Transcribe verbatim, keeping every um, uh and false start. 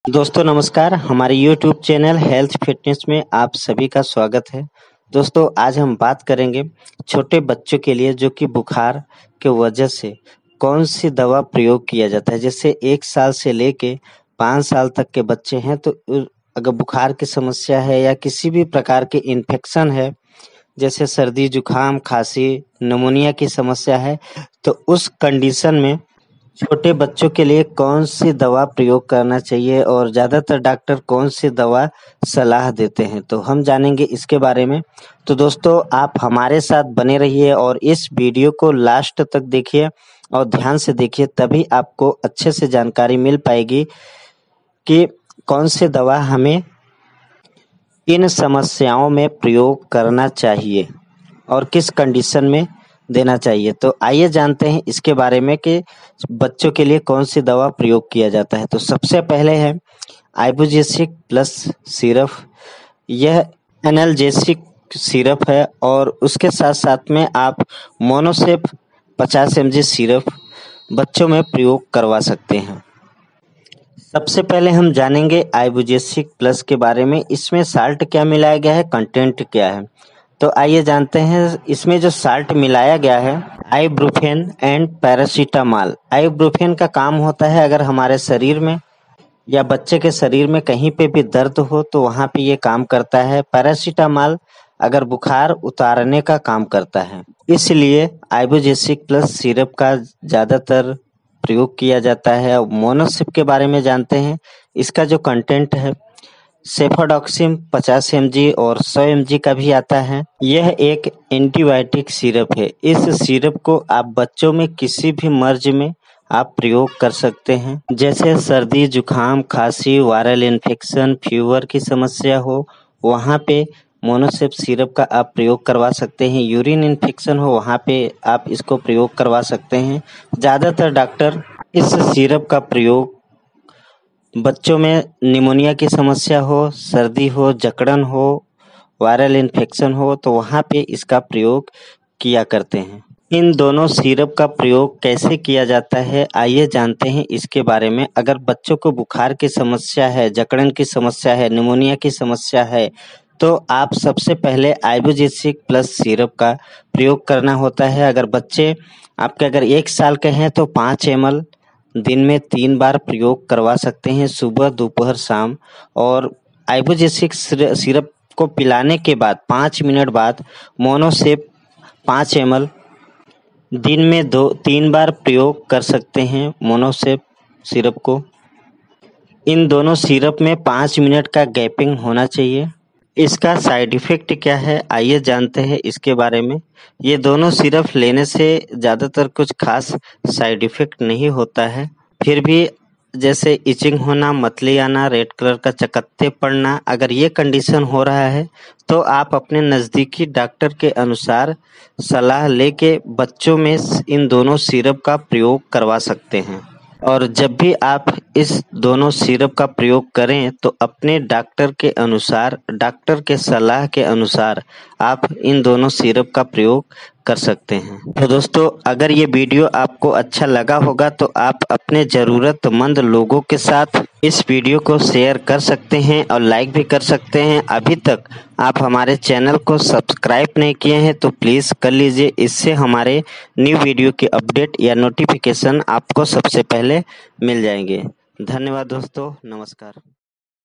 दोस्तों नमस्कार, हमारे यूट्यूब चैनल हेल्थ फिटनेस में आप सभी का स्वागत है। दोस्तों आज हम बात करेंगे छोटे बच्चों के लिए जो कि बुखार के वजह से कौन सी दवा प्रयोग किया जाता है। जैसे एक साल से लेके पाँच साल तक के बच्चे हैं तो उ- अगर बुखार की समस्या है या किसी भी प्रकार के इन्फेक्शन है, जैसे सर्दी जुकाम खांसी निमोनिया की समस्या है, तो उस कंडीशन में छोटे बच्चों के लिए कौन सी दवा प्रयोग करना चाहिए और ज़्यादातर डॉक्टर कौन सी दवा सलाह देते हैं, तो हम जानेंगे इसके बारे में। तो दोस्तों आप हमारे साथ बने रहिए और इस वीडियो को लास्ट तक देखिए और ध्यान से देखिए, तभी आपको अच्छे से जानकारी मिल पाएगी कि कौन सी दवा हमें इन समस्याओं में प्रयोग करना चाहिए और किस कंडीशन में देना चाहिए। तो आइए जानते हैं इसके बारे में कि बच्चों के लिए कौन सी दवा प्रयोग किया जाता है। तो सबसे पहले है आइबुजेसिक प्लस सिरप। यह एनाल्जेसिक सिरप है और उसके साथ साथ में आप मोनोसेप पचास एम जी सिरप बच्चों में प्रयोग करवा सकते हैं। सबसे पहले हम जानेंगे आइबुजेसिक प्लस के बारे में। इसमें साल्ट क्या मिलाया गया है, कंटेंट क्या है, तो आइए जानते हैं। इसमें जो साल्ट मिलाया गया है आइब्रुफेन एंड पैरासीटामॉल। आइब्रुफेन का काम होता है अगर हमारे शरीर में या बच्चे के शरीर में कहीं पे भी दर्द हो तो वहाँ पे ये काम करता है। पैरासीटामॉल अगर बुखार उतारने का काम करता है। इसलिए आइबुजेसिक प्लस सिरप का ज़्यादातर प्रयोग किया जाता है। अब मोनोसिप के बारे में जानते हैं। इसका जो कंटेंट है सेफाडॉक्सिम पचास एम जी और सौ एम जी का भी आता है। यह एक एंटीबायोटिक सिरप है। इस सिरप को आप बच्चों में किसी भी मर्ज में आप प्रयोग कर सकते हैं, जैसे सर्दी जुकाम खांसी वायरल इन्फेक्शन फीवर की समस्या हो वहाँ पे मोनोसेप सिरप का आप प्रयोग करवा सकते हैं। यूरिन इन्फेक्शन हो वहाँ पे आप इसको प्रयोग करवा सकते हैं। ज़्यादातर डॉक्टर इस सिरप का प्रयोग बच्चों में निमोनिया की समस्या हो, सर्दी हो, जकड़न हो, वायरल इन्फेक्शन हो तो वहाँ पे इसका प्रयोग किया करते हैं। इन दोनों सिरप का प्रयोग कैसे किया जाता है आइए जानते हैं इसके बारे में। अगर बच्चों को बुखार की समस्या है, जकड़न की समस्या है, निमोनिया की समस्या है, तो आप सबसे पहले आइबुजेसिक प्लस सिरप का प्रयोग करना होता है। अगर बच्चे आपके अगर एक साल के हैं तो पाँच एम एल दिन में तीन बार प्रयोग करवा सकते हैं, सुबह दोपहर शाम। और आइबुजेसिक सिरप को पिलाने के बाद पाँच मिनट बाद मोनोसेप पाँच एम एल दिन में दो तीन बार प्रयोग कर सकते हैं। मोनोसेप सिरप को इन दोनों सिरप में पाँच मिनट का गैपिंग होना चाहिए। इसका साइड इफेक्ट क्या है आइए जानते हैं इसके बारे में। ये दोनों सिरप लेने से ज़्यादातर कुछ खास साइड इफेक्ट नहीं होता है, फिर भी जैसे इचिंग होना, मतली आना, रेड कलर का चकत्ते पड़ना, अगर ये कंडीशन हो रहा है तो आप अपने नज़दीकी डॉक्टर के अनुसार सलाह लेके बच्चों में इन दोनों सिरप का प्रयोग करवा सकते हैं। और जब भी आप इस दोनों सिरप का प्रयोग करें तो अपने डॉक्टर के अनुसार, डॉक्टर के सलाह के अनुसार आप इन दोनों सिरप का प्रयोग कर सकते हैं। तो दोस्तों अगर ये वीडियो आपको अच्छा लगा होगा तो आप अपने ज़रूरतमंद लोगों के साथ इस वीडियो को शेयर कर सकते हैं और लाइक भी कर सकते हैं। अभी तक आप हमारे चैनल को सब्सक्राइब नहीं किए हैं तो प्लीज़ कर लीजिए, इससे हमारे न्यू वीडियो की अपडेट या नोटिफिकेशन आपको सबसे पहले मिल जाएंगे। धन्यवाद दोस्तों, नमस्कार।